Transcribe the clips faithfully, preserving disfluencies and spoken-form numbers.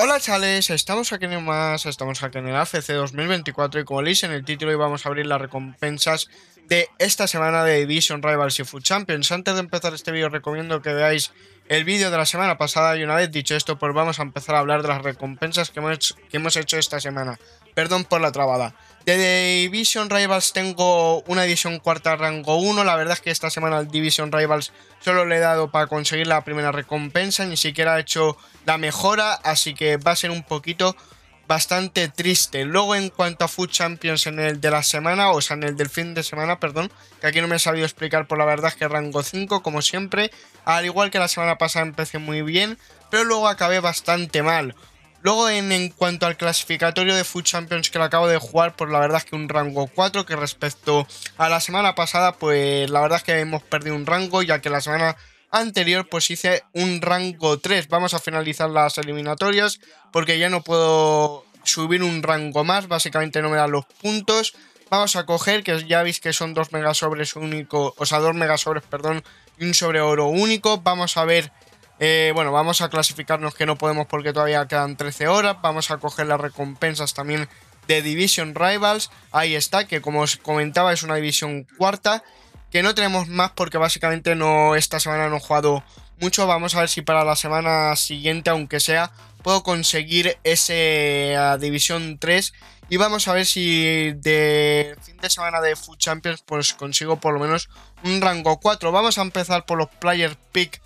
Hola chavales, estamos aquí en más, estamos aquí en el A F C dos mil veinticuatro y como leéis en el título hoy vamos a abrir las recompensas de esta semana de Division Rivals y Food Champions. Antes de empezar este vídeo recomiendo que veáis el vídeo de la semana pasada y una vez dicho esto pues vamos a empezar a hablar de las recompensas que hemos, que hemos hecho esta semana. Perdón por la trabada. De Division Rivals tengo una División Cuarta rango uno, la verdad es que esta semana al Division Rivals solo le he dado para conseguir la primera recompensa, ni siquiera he hecho la mejora, así que va a ser un poquito bastante triste. Luego en cuanto a Food Champions en el de la semana, o sea en el del fin de semana, perdón, que aquí no me he sabido explicar, por la verdad es que rango cinco como siempre, al igual que la semana pasada empecé muy bien, pero luego acabé bastante mal. Luego en, en cuanto al clasificatorio de Food Champions que lo acabo de jugar, pues la verdad es que un rango cuatro, que respecto a la semana pasada, pues la verdad es que hemos perdido un rango, ya que la semana anterior pues hice un rango tres. Vamos a finalizar las eliminatorias porque ya no puedo subir un rango más, básicamente no me dan los puntos. Vamos a coger, que ya veis que son dos megasobres únicos, o sea, dos megasobres, perdón, y un sobre oro único. Vamos a ver... Eh, bueno, vamos a clasificarnos, que no podemos porque todavía quedan trece horas. Vamos a coger las recompensas también de Division Rivals. Ahí está, que como os comentaba es una división cuarta, que no tenemos más porque básicamente no, esta semana no he jugado mucho. Vamos a ver si para la semana siguiente, aunque sea, puedo conseguir ese uh, división tres. Y vamos a ver si de fin de semana de Food Champions pues consigo por lo menos un rango cuatro. Vamos a empezar por los Player Pick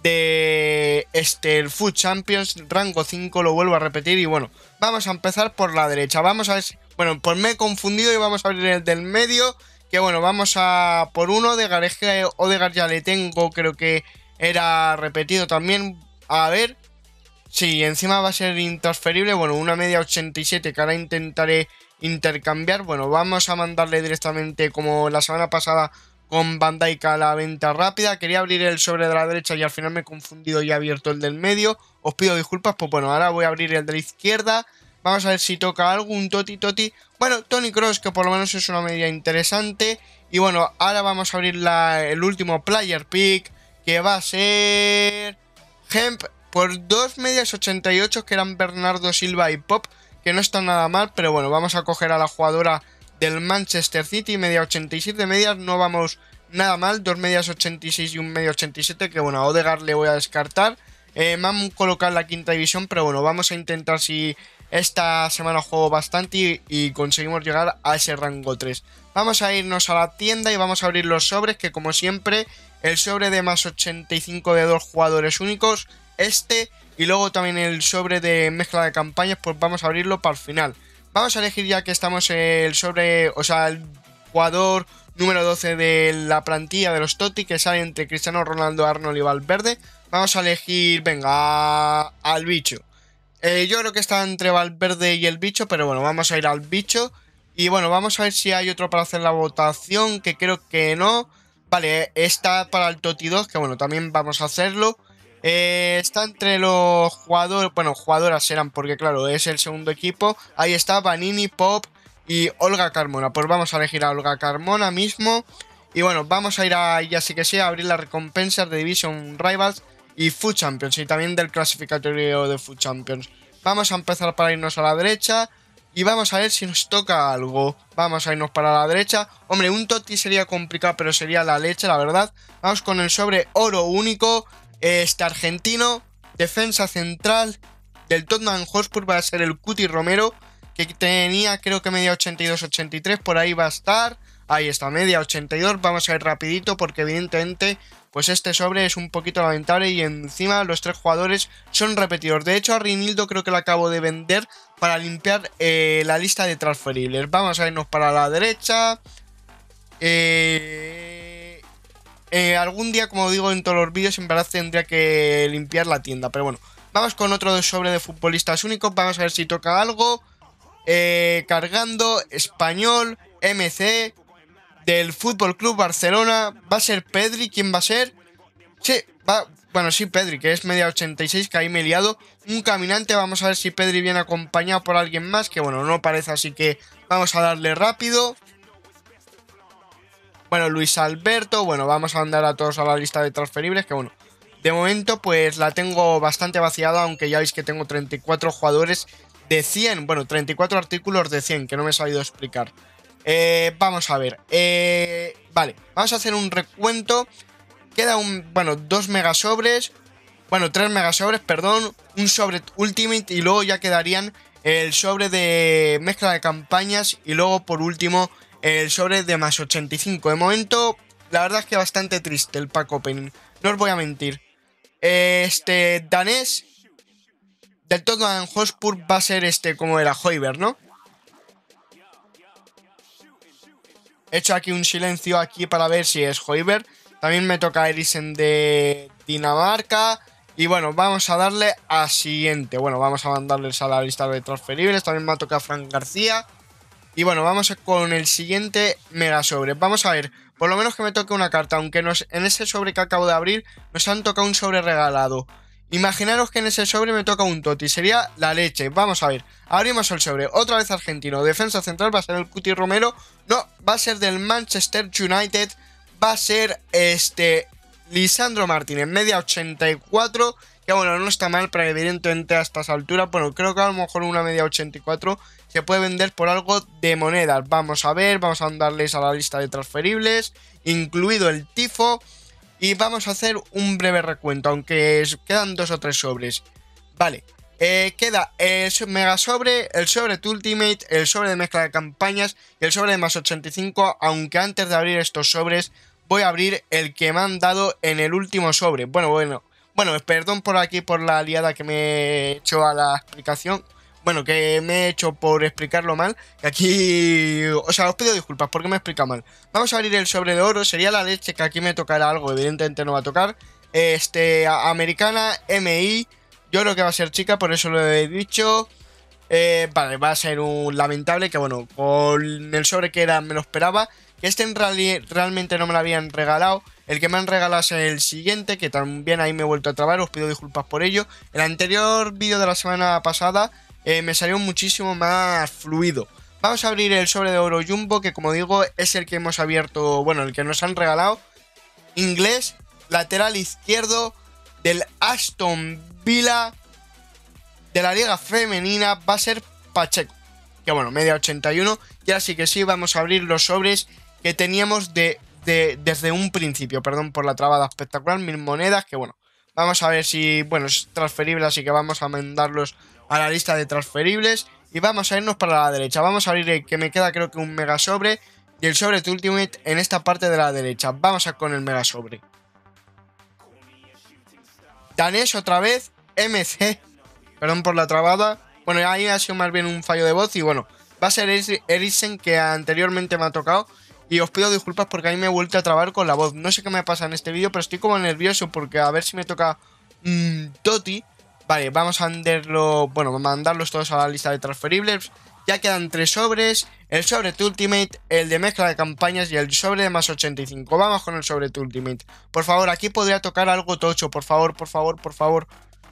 de este, el Food Champions, rango cinco, lo vuelvo a repetir. Y bueno, vamos a empezar por la derecha. Vamos a ver si, bueno, pues me he confundido y vamos a abrir el del medio, que bueno, vamos a por uno de Gareje. Odegaard ya le tengo, creo que era repetido también. A ver, sí, encima va a ser intransferible. Bueno, una media ochenta y siete que ahora intentaré intercambiar. Bueno, vamos a mandarle directamente como la semana pasada con Van Dijk a la venta rápida. Quería abrir el sobre de la derecha y al final me he confundido y he abierto el del medio. Os pido disculpas, pues bueno, ahora voy a abrir el de la izquierda. Vamos a ver si toca algo, un Toti Toti. Bueno, Toni Kroos, que por lo menos es una media interesante. Y bueno, ahora vamos a abrir la, el último player pick, que va a ser Hemp por dos medias ochenta y ocho, que eran Bernardo Silva y Pop, que no está nada mal, pero bueno, vamos a coger a la jugadora del Manchester City, media ochenta y siete, medias no vamos nada mal, dos medias ochenta y seis y un medio ochenta y siete, que bueno, a Odegaard le voy a descartar. Eh, me han colocado en la quinta división, pero bueno, vamos a intentar si esta semana juego bastante y, y conseguimos llegar a ese rango tres. Vamos a irnos a la tienda y vamos a abrir los sobres, que como siempre, el sobre de más ochenta y cinco de dos jugadores únicos, este, y luego también el sobre de mezcla de campañas, pues vamos a abrirlo para el final. Vamos a elegir, ya que estamos el sobre, o sea, el jugador número doce de la plantilla de los Totti, que sale entre Cristiano Ronaldo, Arnold y Valverde. Vamos a elegir, venga, al bicho. Eh, yo creo que está entre Valverde y el bicho, pero bueno, vamos a ir al bicho. Y bueno, vamos a ver si hay otro para hacer la votación, que creo que no. Vale, está para el Totti dos, que bueno, también vamos a hacerlo. Eh, está entre los jugadores, bueno, jugadoras eran porque claro, es el segundo equipo. Ahí está Vanini, Pop y Olga Carmona. Pues vamos a elegir a Olga Carmona mismo. Y bueno, vamos a ir a, ya sí que sí, a abrir las recompensas de Division Rivals y Food Champions, y también del clasificatorio de Food Champions. Vamos a empezar para irnos a la derecha y vamos a ver si nos toca algo. Vamos a irnos para la derecha. Hombre, un Totti sería complicado, pero sería la leche, la verdad. Vamos con el sobre oro único. Este argentino, defensa central del Tottenham Hotspur, va a ser el Cuti Romero, que tenía creo que media ochenta y dos ochenta y tres, por ahí va a estar. Ahí está, media ochenta y dos. Vamos a ir rapidito porque evidentemente pues este sobre es un poquito lamentable y encima los tres jugadores son repetidos. De hecho, a Rinildo creo que lo acabo de vender para limpiar eh, la lista de transferibles. Vamos a irnos para la derecha. Eh... Eh, algún día, como digo en todos los vídeos, en verdad tendría que limpiar la tienda. Pero bueno, vamos con otro sobre de futbolistas únicos. Vamos a ver si toca algo. Eh, cargando, español, M C, del Fútbol Club Barcelona. Va a ser Pedri. ¿Quién va a ser? Sí, va, bueno, sí, Pedri, que es media ochenta y seis, que ahí me he liado. Un caminante, vamos a ver si Pedri viene acompañado por alguien más, que bueno, no parece, así que vamos a darle rápido. Bueno, Luis Alberto, bueno, vamos a mandar a todos a la lista de transferibles, que bueno, De momento pues la tengo bastante vaciada, aunque ya veis que tengo treinta y cuatro jugadores de cien, bueno, treinta y cuatro artículos de cien, que no me he sabido explicar. Eh, vamos a ver, eh, vale, vamos a hacer un recuento. Queda un, bueno, dos megasobres, bueno, tres megasobres, perdón, un sobre Ultimate y luego ya quedarían el sobre de mezcla de campañas y luego por último el sobre de más ochenta y cinco. De momento, la verdad es que bastante triste el pack opening, no os voy a mentir. Este danés del Tottenham Hotspur va a ser este, como era, Højbjerg, ¿no? He hecho aquí un silencio aquí para ver si es Højbjerg. También me toca Eriksen de Dinamarca. Y bueno, vamos a darle a siguiente. Bueno, vamos a mandarles a la lista de transferibles. También me ha tocado Fran García. Y bueno, vamos con el siguiente mega sobre. Vamos a ver, por lo menos que me toque una carta. Aunque nos, en ese sobre que acabo de abrir nos han tocado un sobre regalado. Imaginaros que en ese sobre me toca un Totti. Sería la leche. Vamos a ver. Abrimos el sobre. Otra vez argentino. Defensa central va a ser el Cuti Romero. No, va a ser del Manchester United. Va a ser este Lisandro Martínez. Media ochenta y cuatro. Que bueno, no está mal, pero evidentemente a estas alturas, bueno, creo que a lo mejor una media ochenta y cuatro se puede vender por algo de monedas. Vamos a ver, vamos a darles a la lista de transferibles, incluido el tifo. Y vamos a hacer un breve recuento, aunque quedan dos o tres sobres. Vale, eh, queda el mega sobre, el sobre de Ultimate, el sobre de mezcla de campañas y el sobre de más ochenta y cinco. Aunque antes de abrir estos sobres, voy a abrir el que me han dado en el último sobre. Bueno, bueno, bueno, perdón por aquí por la liada que me he hecho a la explicación. Bueno, que me he hecho por explicarlo mal. Que aquí... O sea, os pido disculpas porque me he explicado mal. Vamos a abrir el sobre de oro. Sería la leche que aquí me tocará algo. Evidentemente no va a tocar. Este... Americana, M I. Yo creo que va a ser chica, por eso lo he dicho. Eh, vale, va a ser un lamentable. Que bueno, con el sobre que era me lo esperaba. Que este en realidad realmente no me lo habían regalado. El que me han regalado es el siguiente, que también ahí me he vuelto a trabar. Os pido disculpas por ello. El anterior vídeo de la semana pasada... Eh, me salió muchísimo más fluido. Vamos a abrir el sobre de oro jumbo, que como digo es el que hemos abierto, bueno, el que nos han regalado. Inglés, lateral izquierdo del Aston Villa de la liga femenina, va a ser Pacheco, que bueno, media ochenta y uno. Y ahora sí que sí, vamos a abrir los sobres que teníamos de, de, desde un principio. Perdón por la trabada espectacular, mil monedas, que bueno, vamos a ver si, bueno, es transferible, así que vamos a mandarlos a la lista de transferibles y vamos a irnos para la derecha. Vamos a abrir el que me queda, creo que un mega sobre y el sobre de Ultimate en esta parte de la derecha. Vamos a con el mega sobre. Danés otra vez, M C, perdón por la trabada. Bueno, ahí ha sido más bien un fallo de voz y bueno, va a ser Eriksen, que anteriormente me ha tocado. Y os pido disculpas porque ahí me he vuelto a trabar con la voz. No sé qué me pasa en este vídeo, pero estoy como nervioso porque a ver si me toca mmm, Totti. Vale, vamos a mandarlo, bueno, mandarlos todos a la lista de transferibles. Ya quedan tres sobres, el sobre de Ultimate, el de mezcla de campañas y el sobre de más ochenta y cinco. Vamos con el sobre de Ultimate. Por favor, aquí podría tocar algo tocho, por favor, por favor, por favor.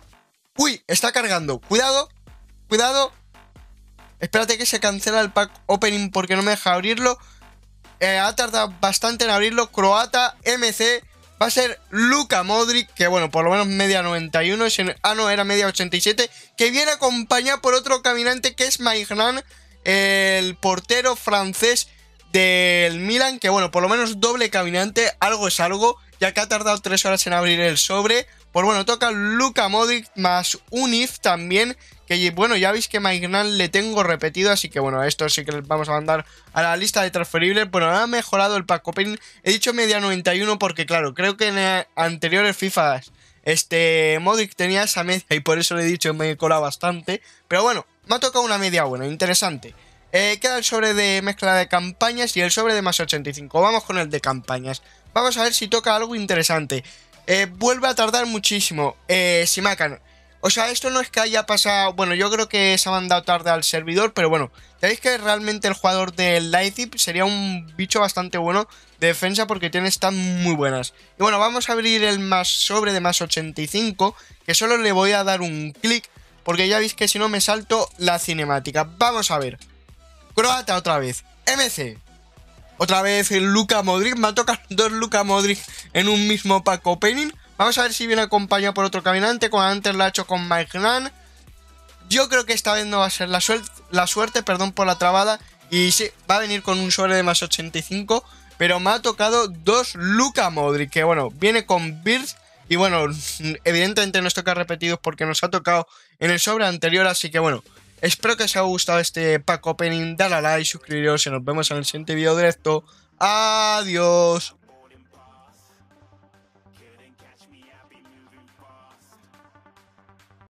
Uy, está cargando, cuidado, cuidado. Espérate que se cancela el pack opening porque no me deja abrirlo. Eh, ha tardado bastante en abrirlo. Croata, M C. Va a ser Luka Modric, que bueno, por lo menos media noventa y uno. Ah, no, era media ochenta y siete. Que viene acompañado por otro caminante que es Maignan, el portero francés del Milan. Que bueno, por lo menos doble caminante, algo es algo. Ya que ha tardado tres horas en abrir el sobre. Pues bueno, toca Luka Modric más un if también. Que bueno, ya veis que Maignan le tengo repetido, así que bueno, esto sí que les vamos a mandar a la lista de transferibles. Bueno, ha mejorado el pack opening. He dicho media noventa y uno porque claro, creo que en anteriores FIFA este Modric tenía esa media y por eso le he dicho me he colado bastante. Pero bueno, me ha tocado una media buena, interesante. Eh, queda el sobre de mezcla de campañas y el sobre de más ochenta y cinco. Vamos con el de campañas. Vamos a ver si toca algo interesante. Eh, vuelve a tardar muchísimo. Eh, Simakan. O sea, esto no es que haya pasado... Bueno, yo creo que se ha mandado tarde al servidor, pero bueno, sabéis que realmente el jugador del Leipzig sería un bicho bastante bueno de defensa porque tiene stats muy buenas. Y bueno, vamos a abrir el más sobre de más ochenta y cinco, que solo le voy a dar un clic porque ya veis que si no me salto la cinemática. Vamos a ver. Croata otra vez. M C. Otra vez el Luka Modric. Me ha tocado dos Luka Modric en un mismo pack opening. Vamos a ver si viene acompañado por otro caminante, como antes lo ha hecho con Mike Nunn. Yo creo que esta vez no va a ser la, suerte, la suerte, perdón por la trabada. Y sí, va a venir con un sobre de más ochenta y cinco. Pero me ha tocado dos Luka Modric, que bueno, viene con Birth. Y bueno, evidentemente nos toca repetidos porque nos ha tocado en el sobre anterior. Así que bueno, espero que os haya gustado este pack opening. Dale a like, suscribiros y nos vemos en el siguiente vídeo directo. Adiós.